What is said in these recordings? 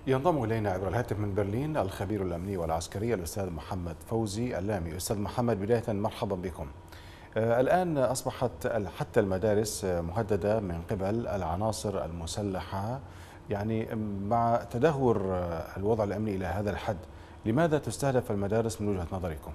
ينضم إلينا عبر الهاتف من برلين الخبير الأمني والعسكري الأستاذ محمد فوزي اللامي. أستاذ محمد، بداية مرحبا بكم. الآن أصبحت حتى المدارس مهددة من قبل العناصر المسلحة، يعني مع تدهور الوضع الأمني إلى هذا الحد. لماذا تستهدف المدارس من وجهة نظركم؟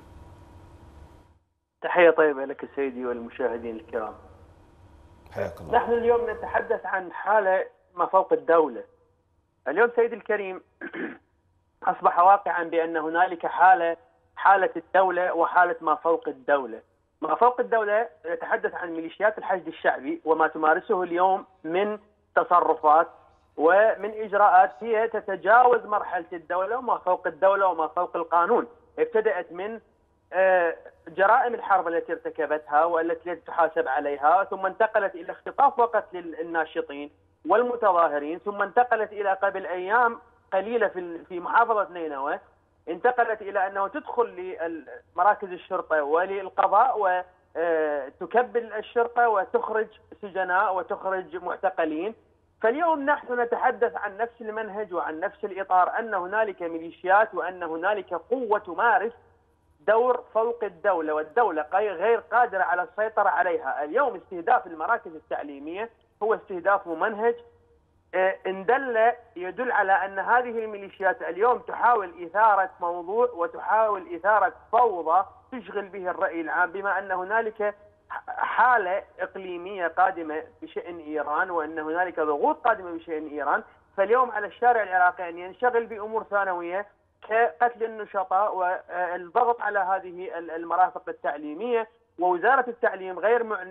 تحية طيبة لك سيدي والمشاهدين الكرام. حياك الله. نحن اليوم نتحدث عن حالة ما فوق الدولة. اليوم سيدي الكريم أصبح واقعا بأن هنالك حالة الدولة وحالة ما فوق الدولة. ما فوق الدولة نتحدث عن ميليشيات الحشد الشعبي وما تمارسه اليوم من تصرفات ومن إجراءات هي تتجاوز مرحلة الدولة وما فوق الدولة وما فوق القانون. ابتدأت من جرائم الحرب التي ارتكبتها والتي تحاسب عليها، ثم انتقلت إلى اختطاف وقتل الناشطين والمتظاهرين، ثم انتقلت إلى قبل أيام قليلة في محافظة نينوى انتقلت إلى أنه تدخل لمراكز الشرطة وللقضاء وتكبل الشرطة وتخرج سجناء وتخرج معتقلين. فاليوم نحن نتحدث عن نفس المنهج وعن نفس الإطار، أن هنالك ميليشيات وأن هنالك قوة تمارس دور فوق الدولة، والدولة غير قادرة على السيطرة عليها. اليوم استهداف المراكز التعليمية هو استهداف ممنهج إن يدل على أن هذه الميليشيات اليوم تحاول إثارة موضوع وتحاول إثارة فوضى تشغل به الرأي العام، بما أن هنالك حالة إقليمية قادمة بشأن إيران وأن هنالك ضغوط قادمة بشأن إيران. فاليوم على الشارع العراقي أن ينشغل بأمور ثانوية كقتل النشطاء والضغط على هذه المرافق التعليمية. ووزارة التعليم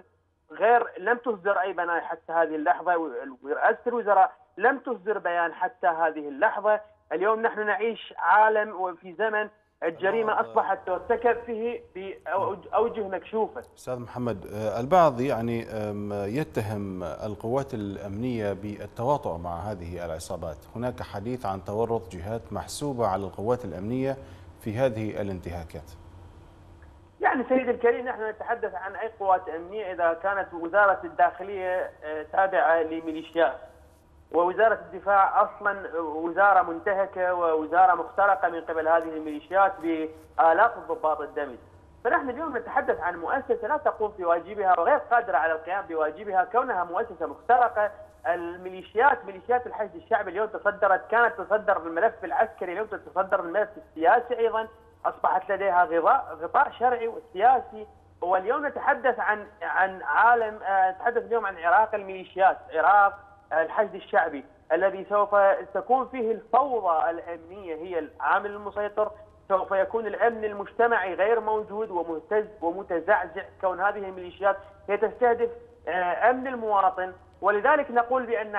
لم تصدر أي بيان حتى هذه اللحظة، ورئاسة الوزراء لم تصدر بيان حتى هذه اللحظة. اليوم نحن نعيش عالم وفي زمن الجريمة أصبحت ترتكب فيه بأوجه مكشوفة. أستاذ محمد، البعض يعني يتهم القوات الأمنية بالتواطؤ مع هذه العصابات. هناك حديث عن تورط جهات محسوبة على القوات الأمنية في هذه الانتهاكات. يعني سيدي الكريم، نحن نتحدث عن أي قوات أمنية إذا كانت وزارة الداخلية تابعة لميليشيات، ووزارة الدفاع أصلا وزارة منتهكة ووزارة مخترقة من قبل هذه الميليشيات بآلاف الضباط الدمج. فنحن اليوم نتحدث عن مؤسسة لا تقوم بواجبها وغير قادرة على القيام بواجبها كونها مؤسسة مخترقة. ميليشيات الحشد الشعبي اليوم كانت تصدر الملف العسكري، اليوم تتصدر الملف السياسي أيضا، أصبحت لديها غطاء شرعي وسياسي. واليوم نتحدث عن عالم، نتحدث اليوم عن عراق الميليشيات، عراق الحشد الشعبي الذي سوف تكون فيه الفوضى الأمنية هي العامل المسيطر. سوف يكون الأمن المجتمعي غير موجود ومهتز ومتزعزع، كون هذه الميليشيات هي تستهدف أمن المواطن. ولذلك نقول بأن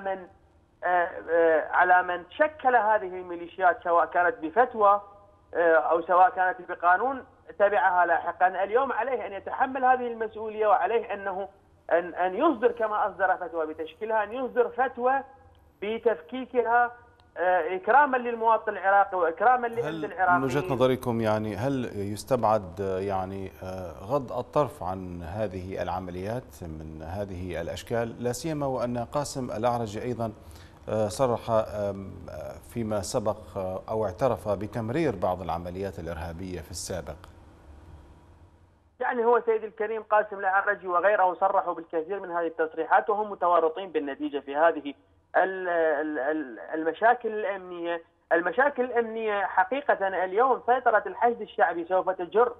على من شكل هذه الميليشيات، سواء كانت بفتوى أو سواء كانت بقانون تبعها لاحقا، اليوم عليه أن يتحمل هذه المسؤولية، وعليه أن يصدر كما أصدر فتوى بتشكيلها، أن يصدر فتوى بتفكيكها إكراما للمواطن العراقي وإكراما لأمن العراقي. من وجهة نظركم يعني هل يستبعد يعني غض الطرف عن هذه العمليات من هذه الأشكال، لا سيما وأن قاسم الأعرج أيضا صرح فيما سبق أو اعترف بتمرير بعض العمليات الإرهابية في السابق؟ يعني هو سيدي الكريم قاسم الأعرج وغيره صرحوا بالكثير من هذه التصريحات، وهم متورطين بالنتيجة في هذه المشاكل الأمنية. المشاكل الأمنية حقيقة اليوم سيطرة الحشد الشعبي سوف تجر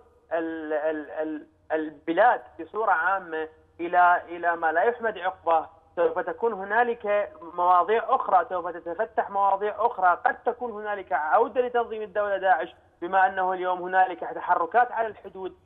البلاد بصورة عامة إلى ما لا يحمد عقباه. سوف تكون هنالك مواضيع أخرى، سوف تتفتح مواضيع أخرى، قد تكون هنالك عودة لتنظيم الدولة داعش، بما أنه اليوم هنالك تحركات على الحدود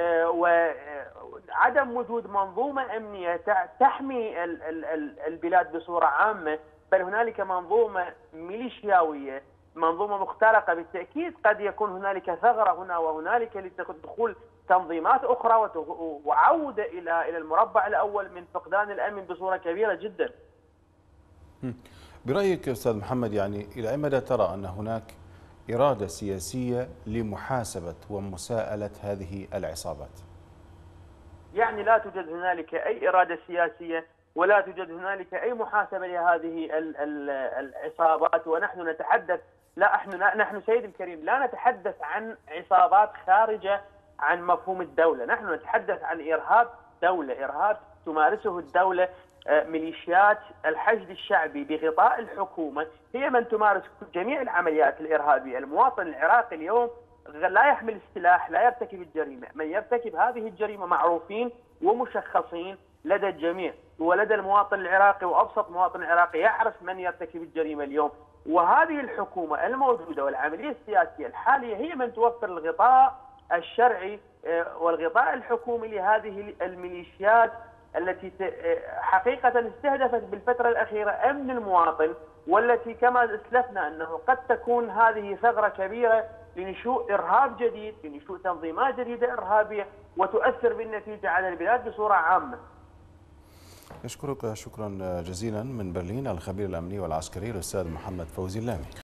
وعدم وجود منظومة أمنية تحمي البلاد بصورة عامة، بل هنالك منظومة ميليشياوية، منظومة مخترقة. بالتأكيد قد يكون هنالك ثغرة هنا وهنالك لدخول تنظيمات أخرى وعودة إلى المربع الأول من فقدان الأمن بصورة كبيرة جدا. برأيك أستاذ محمد، يعني إلى أي مدى ترى أن هناك إرادة سياسية لمحاسبة ومساءلة هذه العصابات؟ يعني لا توجد هنالك أي إرادة سياسية ولا توجد هنالك أي محاسبة لهذه العصابات. ونحن نتحدث، نحن سيد الكريم لا نتحدث عن عصابات خارجة عن مفهوم الدولة، نحن نتحدث عن إرهاب دولة، إرهاب تمارسه الدولة. ميليشيات الحشد الشعبي بغطاء الحكومة هي من تمارس جميع العمليات الإرهابية. المواطن العراقي اليوم لا يحمل السلاح، لا يرتكب الجريمة، من يرتكب هذه الجريمة معروفين ومشخصين لدى الجميع ولدى المواطن العراقي، وأبسط مواطن عراقي يعرف من يرتكب الجريمة اليوم. وهذه الحكومة الموجودة والعملية السياسية الحالية هي من توفر الغطاء الشرعي والغطاء الحكومي لهذه الميليشيات التي حقيقة استهدفت بالفترة الأخيرة أمن المواطن، والتي كما أسلفنا أنه قد تكون هذه ثغرة كبيرة لنشوء إرهاب جديد، لنشوء تنظيمات جديدة إرهابية، وتؤثر بالنتيجة على البلاد بصورة عامة. أشكرك شكرا جزيلا من برلين الخبير الأمني والعسكري الأستاذ محمد فوزي اللامي.